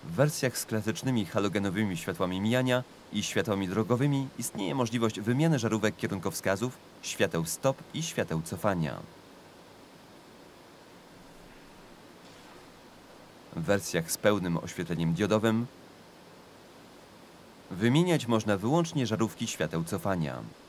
W wersjach z klasycznymi halogenowymi światłami mijania i światłami drogowymi istnieje możliwość wymiany żarówek kierunkowskazów, świateł stop i świateł cofania. W wersjach z pełnym oświetleniem diodowym wymieniać można wyłącznie żarówki świateł cofania.